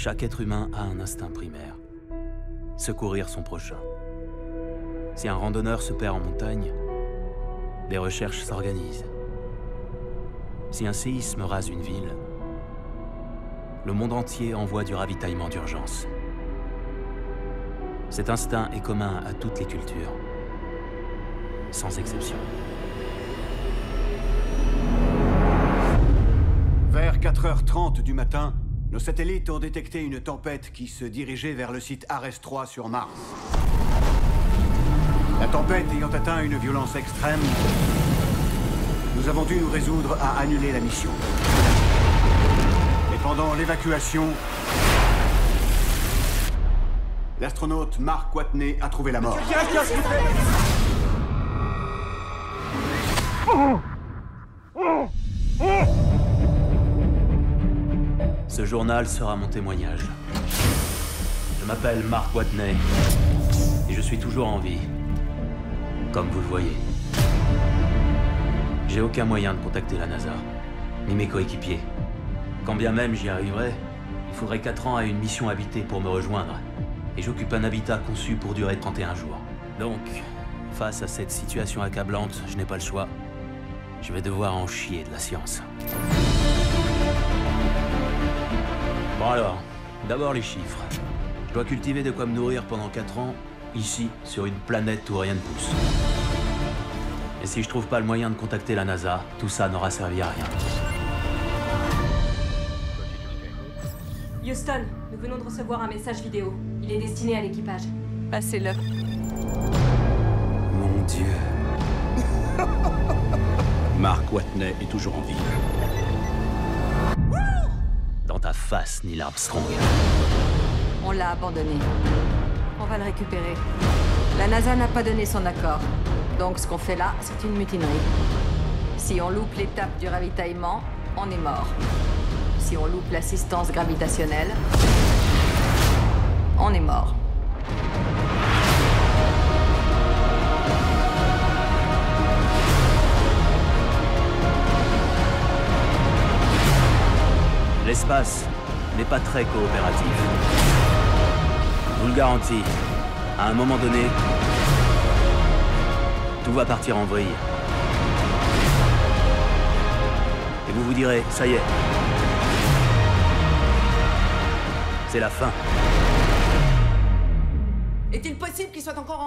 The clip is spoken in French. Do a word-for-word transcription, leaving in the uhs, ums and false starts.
Chaque être humain a un instinct primaire. Secourir son prochain. Si un randonneur se perd en montagne, des recherches s'organisent. Si un séisme rase une ville, le monde entier envoie du ravitaillement d'urgence. Cet instinct est commun à toutes les cultures, sans exception. Vers quatre heures trente du matin, nos satellites ont détecté une tempête qui se dirigeait vers le site Ares trois sur Mars. La tempête ayant atteint une violence extrême, nous avons dû nous résoudre à annuler la mission. Et pendant l'évacuation, l'astronaute Mark Watney a trouvé la mort. Ce journal sera mon témoignage. Je m'appelle Mark Watney et je suis toujours en vie, comme vous le voyez. J'ai aucun moyen de contacter la NASA, ni mes coéquipiers. Quand bien même j'y arriverais, il faudrait quatre ans à une mission habitée pour me rejoindre. Et j'occupe un habitat conçu pour durer trente et un jours. Donc, face à cette situation accablante, je n'ai pas le choix. Je vais devoir en chier de la science. Bon alors, d'abord les chiffres. Je dois cultiver de quoi me nourrir pendant quatre ans, ici, sur une planète où rien ne pousse. Et si je trouve pas le moyen de contacter la NASA, tout ça n'aura servi à rien. Houston, nous venons de recevoir un message vidéo. Il est destiné à l'équipage. Passez-le. Mon Dieu. Mark Watney est toujours en vie. Dans ta face, Neil Armstrong. On l'a abandonné. On va le récupérer. La NASA n'a pas donné son accord. Donc ce qu'on fait là, c'est une mutinerie. Si on loupe l'étape du ravitaillement, on est mort. Si on loupe l'assistance gravitationnelle, on est mort. L'espace n'est pas très coopératif. Je vous le garantis, à un moment donné, tout va partir en vrille. Et vous vous direz, ça y est, c'est la fin. Est-il possible qu'il soit encore en vie ?